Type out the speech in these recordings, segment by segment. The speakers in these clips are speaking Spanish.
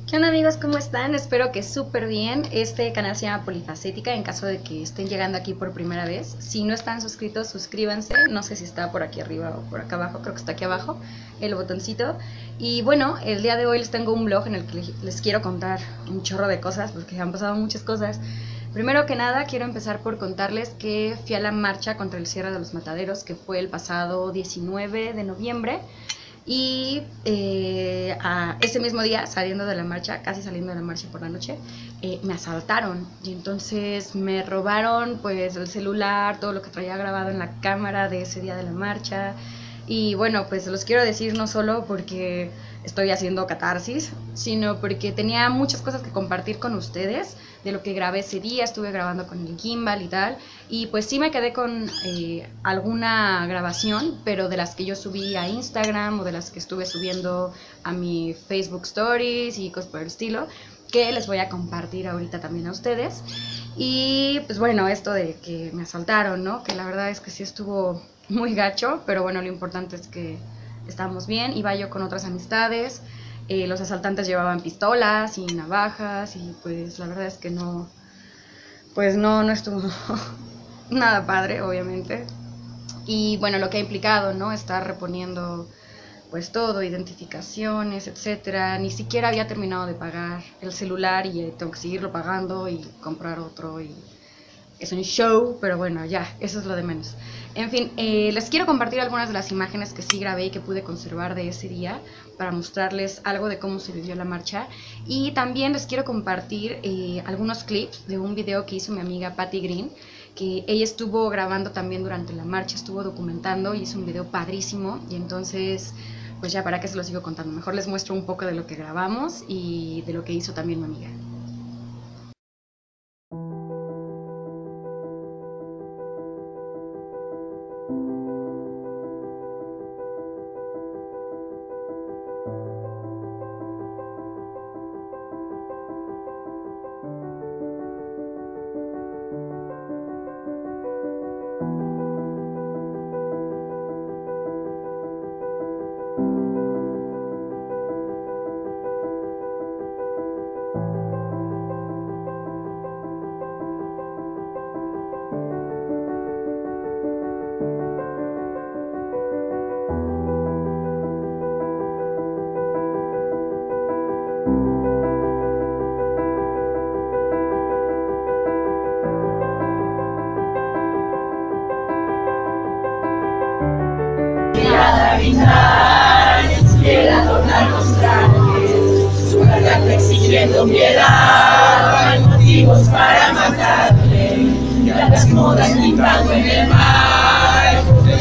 ¿Qué onda amigos? ¿Cómo están? Espero que súper bien. Este canal se llama Polifacética, en caso de que estén llegando aquí por primera vez. Si no están suscritos, suscríbanse. No sé si está por aquí arriba o por acá abajo, creo que está aquí abajo, el botoncito. Y bueno, el día de hoy les tengo un vlog en el que les quiero contar un chorro de cosas, porque han pasado muchas cosas. Primero que nada, quiero empezar por contarles que fui a la marcha contra el cierre de los mataderos, que fue el pasado 19 de noviembre. Y ese mismo día, saliendo de la marcha, casi saliendo de la marcha por la noche, me asaltaron. Y entonces me robaron pues el celular, todo lo que traía grabado en la cámara de ese día de la marcha. Y bueno, pues los quiero decir no solo porque estoy haciendo catarsis, sino porque tenía muchas cosas que compartir con ustedes de lo que grabé ese día. Estuve grabando con el gimbal y tal, y pues sí me quedé con alguna grabación, pero de las que yo subí a Instagram o de las que estuve subiendo a mi Facebook Stories y cosas por el estilo, que les voy a compartir ahorita también a ustedes. Y pues bueno, esto de que me asaltaron, ¿no? Que la verdad es que sí estuvo muy gacho, pero bueno, lo importante es que estábamos bien. Iba yo con otras amistades, los asaltantes llevaban pistolas y navajas y pues la verdad es que no, pues no estuvo nada padre, obviamente. Y bueno, lo que ha implicado, ¿no? Estar reponiendo pues todo, identificaciones, etcétera. Ni siquiera había terminado de pagar el celular y tengo que seguirlo pagando y comprar otro, y es un show, pero bueno, ya, eso es lo de menos. En fin, les quiero compartir algunas de las imágenes que sí grabé y que pude conservar de ese día para mostrarles algo de cómo se vivió la marcha. Y también les quiero compartir algunos clips de un video que hizo mi amiga Patty Green, que ella estuvo grabando también durante la marcha, estuvo documentando y hizo un video padrísimo. Y entonces, pues ya, ¿para qué se lo sigo contando? Mejor les muestro un poco de lo que grabamos y de lo que hizo también mi amiga. Quiere adornar los trajes, su garganta exigiendo piedad. No hay motivos para matarle, y las modas pintando en el mar.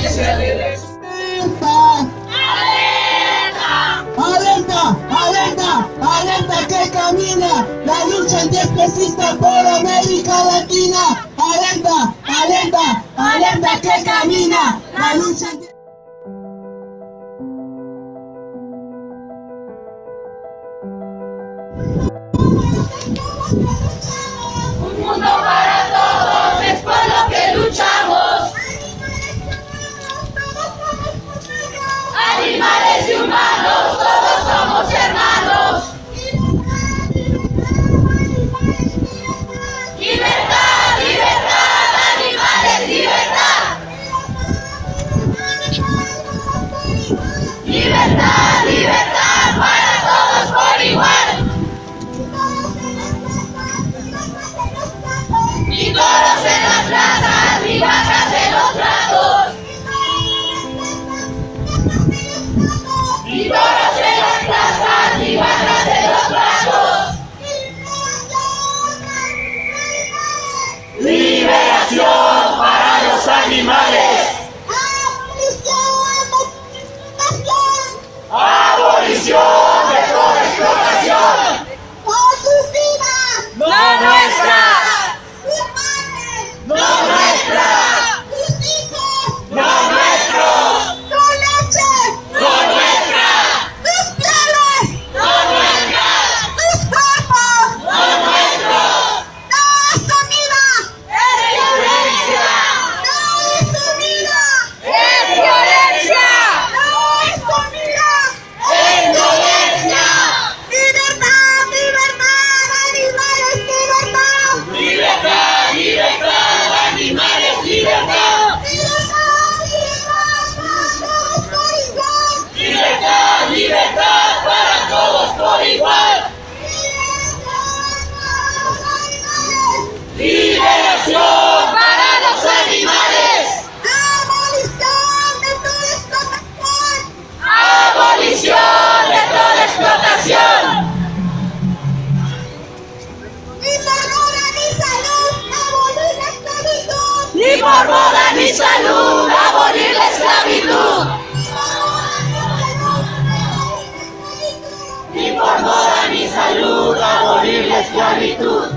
¡Alerta! ¡Alerta! ¡Alerta que camina! La lucha antiespecista por América Latina. ¡Alerta! ¡Alerta! ¡Alerta que camina! La lucha Un mundo para todos es por lo que luchamos. Animales y humanos, todos somos hermanos. Libertad, libertad, animales, libertad. Libertad, libertad para todos por igual. salud, abolir la esclavitud. Ni por moda ni salud, abolir la esclavitud.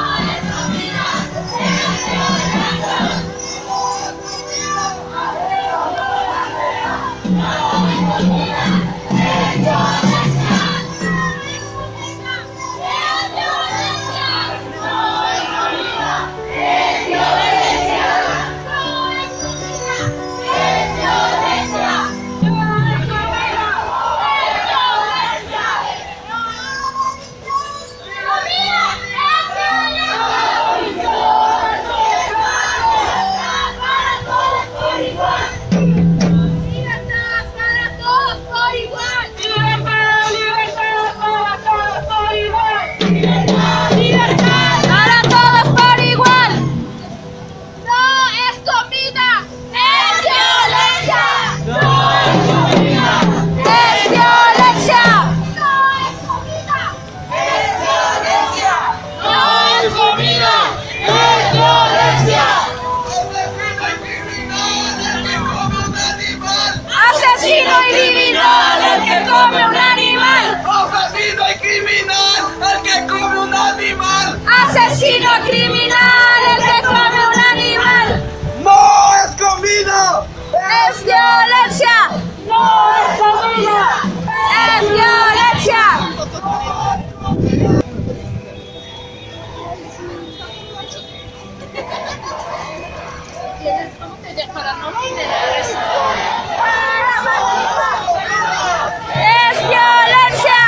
Asesino y criminal el que come un animal. Asesino y criminal el que come un animal. Asesino criminal el que come un animal. ¡No es comida! Es violencia. No es comida. Es violencia. Es violencia.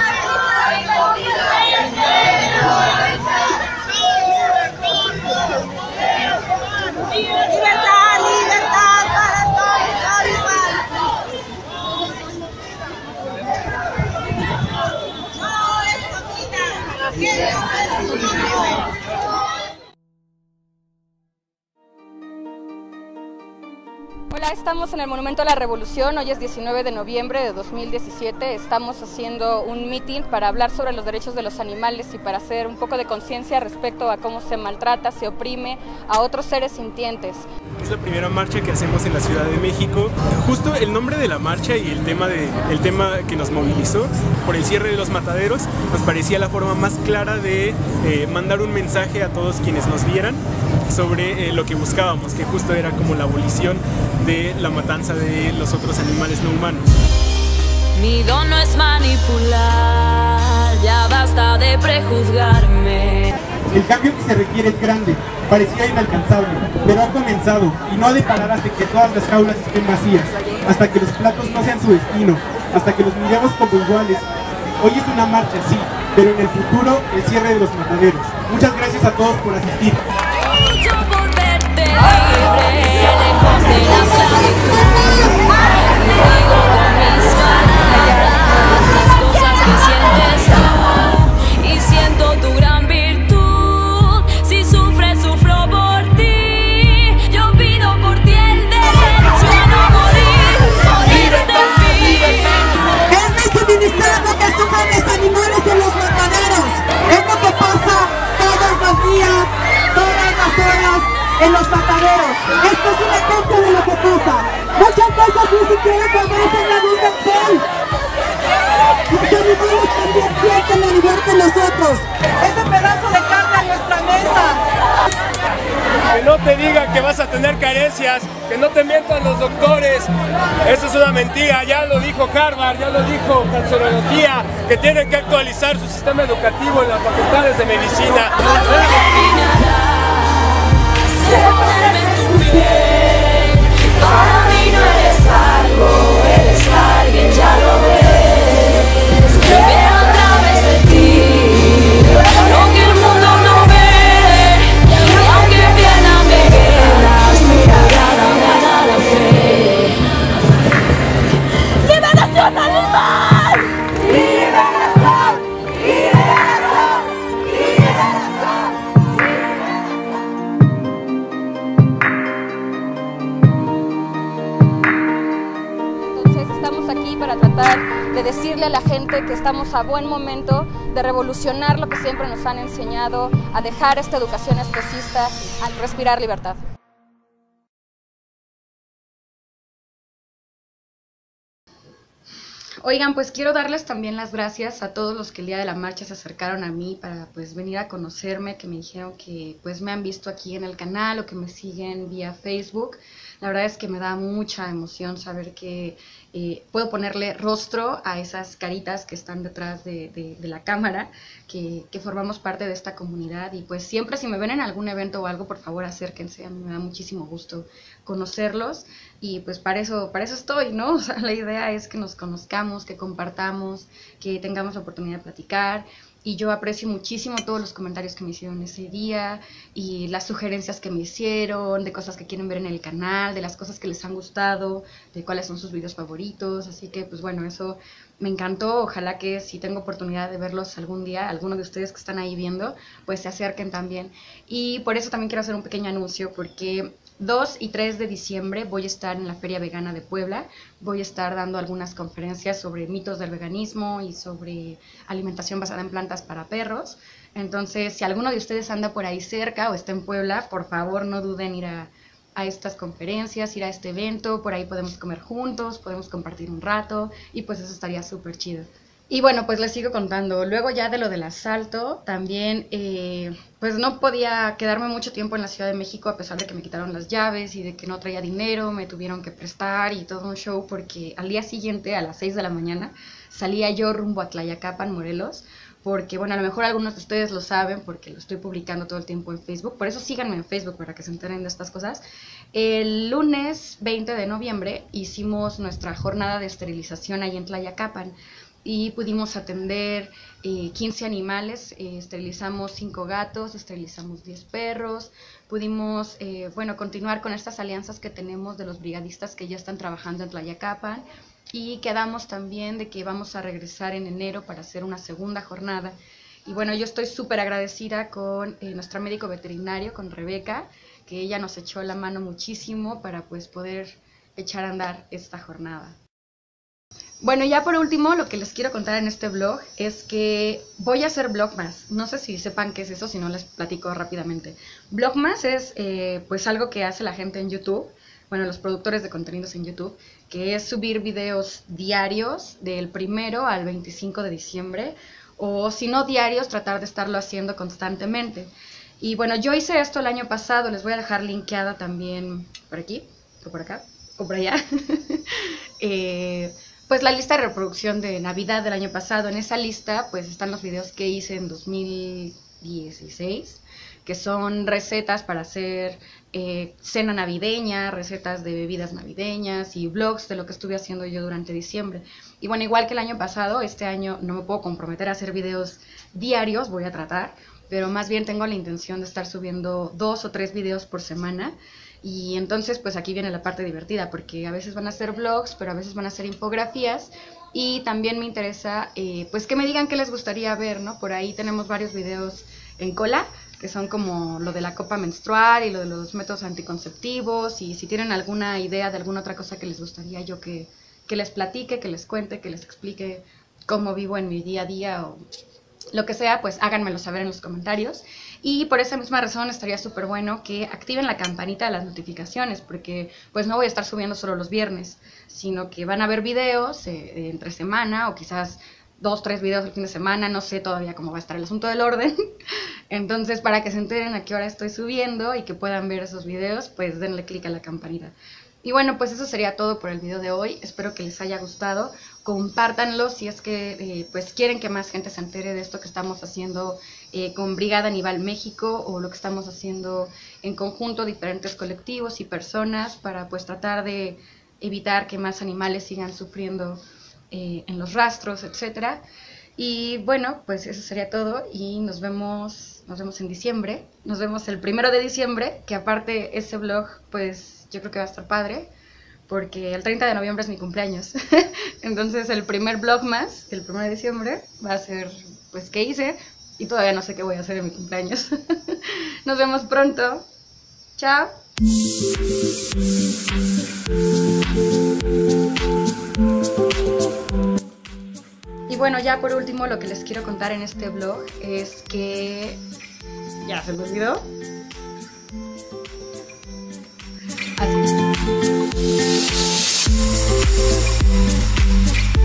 Libertad, libertad para todos por igual. No es comida. Hola, estamos en el Monumento a la Revolución, hoy es 19 de noviembre de 2017, estamos haciendo un meeting para hablar sobre los derechos de los animales y para hacer un poco de conciencia respecto a cómo se maltrata, se oprime a otros seres sintientes. Es la primera marcha que hacemos en la Ciudad de México. Justo el nombre de la marcha y el tema que nos movilizó por el cierre de los mataderos nos parecía la forma más clara de mandar un mensaje a todos quienes nos vieran sobre lo que buscábamos, que justo era como la abolición de la matanza de los otros animales no humanos. Mi don no es manipular, ya basta de prejuzgarme. El cambio que se requiere es grande, parecía inalcanzable, pero ha comenzado y no ha de parar hasta que todas las jaulas estén vacías, hasta que los platos no sean su destino, hasta que los miremos como iguales. Hoy es una marcha, sí, pero en el futuro el cierre de los mataderos. Muchas gracias a todos por asistir. Lucho por verte libre, lejos de la esclavitud. Le digo con mis palabras las cosas que sientes tú, y siento tu gran virtud. Si sufres, sufro por ti. Yo pido por ti el derecho a no morir por este fin. Es visibilizar lo que sufren los animales en los mataderos. Es lo que pasa todos los días, todas las horas en los mataderos. Esto es un ejemplo de lo que pasa. Muchas veces ni siquiera conocen la luz del sol. Los animales también sienten al igual que nosotros. Ese pedazo de carne en nuestra mesa. Que no te digan que vas a tener carencias, que no te mientan los doctores. Eso es una mentira, ya lo dijo Harvard, ya lo dijo Cancerología, que tienen que actualizar su sistema educativo en las facultades de medicina. Para mí no eres algo, eres alguien, ya lo ves. Pero a través de ti, lo que el mundo no ve. Y aunque pena me veas, tu mirada me da la fe. ¡Liberación animal! ¡Liberación! ¡Liberación! ¡Liberación! Estamos aquí para tratar de decirle a la gente que estamos a buen momento de revolucionar lo que siempre nos han enseñado, a dejar esta educación especista, a respirar libertad. Oigan, pues quiero darles también las gracias a todos los que el día de la marcha se acercaron a mí para pues venir a conocerme, que me dijeron que pues me han visto aquí en el canal o que me siguen vía Facebook. La verdad es que me da mucha emoción saber que puedo ponerle rostro a esas caritas que están detrás de la cámara, que formamos parte de esta comunidad. Y pues siempre si me ven en algún evento o algo, por favor acérquense, a mí me da muchísimo gusto conocerlos. Y pues para eso estoy, ¿no? O sea, la idea es que nos conozcamos, que compartamos, que tengamos la oportunidad de platicar. Y yo aprecio muchísimo todos los comentarios que me hicieron ese día y las sugerencias que me hicieron, de cosas que quieren ver en el canal, de las cosas que les han gustado, de cuáles son sus videos favoritos. Así que pues bueno, eso me encantó. Ojalá que si tengo oportunidad de verlos algún día, algunos de ustedes que están ahí viendo, pues se acerquen también. Y por eso también quiero hacer un pequeño anuncio, porque 2 y 3 de diciembre voy a estar en la Feria Vegana de Puebla. Voy a estar dando algunas conferencias sobre mitos del veganismo y sobre alimentación basada en plantas para perros. Entonces, si alguno de ustedes anda por ahí cerca o está en Puebla, por favor no duden en ir a estas conferencias, ir a este evento. Por ahí podemos comer juntos, podemos compartir un rato y pues eso estaría súper chido. Y bueno, pues les sigo contando. Luego ya de lo del asalto, también pues no podía quedarme mucho tiempo en la Ciudad de México, a pesar de que me quitaron las llaves y de que no traía dinero, me tuvieron que prestar y todo un show, porque al día siguiente, a las 6 de la mañana, salía yo rumbo a Tlayacapan, Morelos, porque bueno, a lo mejor algunos de ustedes lo saben, porque lo estoy publicando todo el tiempo en Facebook, por eso síganme en Facebook para que se enteren de estas cosas. El lunes 20 de noviembre hicimos nuestra jornada de esterilización ahí en Tlayacapan, y pudimos atender 15 animales, esterilizamos 5 gatos, esterilizamos 10 perros, pudimos bueno, continuar con estas alianzas que tenemos de los brigadistas que ya están trabajando en Tlayacapan, y quedamos también de que vamos a regresar en enero para hacer una segunda jornada. Y bueno, yo estoy súper agradecida con nuestra médico veterinario, con Rebeca, que ella nos echó la mano muchísimo para pues poder echar a andar esta jornada. Bueno, ya por último, lo que les quiero contar en este vlog es que voy a hacer Vlogmas. No sé si sepan qué es eso, si no les platico rápidamente. Vlogmas es pues algo que hace la gente en YouTube, bueno, los productores de contenidos en YouTube, que es subir videos diarios del 1 al 25 de diciembre, o si no diarios, tratar de estarlo haciendo constantemente. Y bueno, yo hice esto el año pasado, les voy a dejar linkeada también por aquí, o por acá, o por allá. Pues la lista de reproducción de Navidad del año pasado. En esa lista pues están los videos que hice en 2016, que son recetas para hacer cena navideña, recetas de bebidas navideñas y vlogs de lo que estuve haciendo yo durante diciembre. Y bueno, igual que el año pasado, este año no me puedo comprometer a hacer videos diarios, voy a tratar, pero más bien tengo la intención de estar subiendo 2 o 3 videos por semana. Y entonces pues aquí viene la parte divertida, porque a veces van a ser vlogs, pero a veces van a ser infografías, y también me interesa pues que me digan qué les gustaría ver, ¿no? Por ahí tenemos varios videos en cola, que son como lo de la copa menstrual y lo de los métodos anticonceptivos, y si tienen alguna idea de alguna otra cosa que les gustaría yo que les platique, que les cuente, que les explique cómo vivo en mi día a día o lo que sea, pues háganmelo saber en los comentarios. Y por esa misma razón estaría súper bueno que activen la campanita de las notificaciones, porque pues no voy a estar subiendo solo los viernes, sino que van a haber videos entre semana, o quizás 2, 3 videos el fin de semana, no sé todavía cómo va a estar el asunto del orden. Entonces, para que se enteren a qué hora estoy subiendo y que puedan ver esos videos, pues denle clic a la campanita. Y bueno, pues eso sería todo por el video de hoy. Espero que les haya gustado. Compártanlo si es que pues quieren que más gente se entere de esto que estamos haciendo con Brigada Animal México, o lo que estamos haciendo en conjunto diferentes colectivos y personas para pues tratar de evitar que más animales sigan sufriendo en los rastros, etcétera. Y bueno, pues eso sería todo, y nos vemos en diciembre. Nos vemos el 1 de diciembre, que aparte ese vlog pues yo creo que va a estar padre, porque el 30 de noviembre es mi cumpleaños. Entonces el primer Vlogmas, el 1 de diciembre, va a ser pues qué hice, y todavía no sé qué voy a hacer en mi cumpleaños. Nos vemos pronto. Chao. Y bueno, ya por último lo que les quiero contar en este vlog es que ya se me olvidó. Así.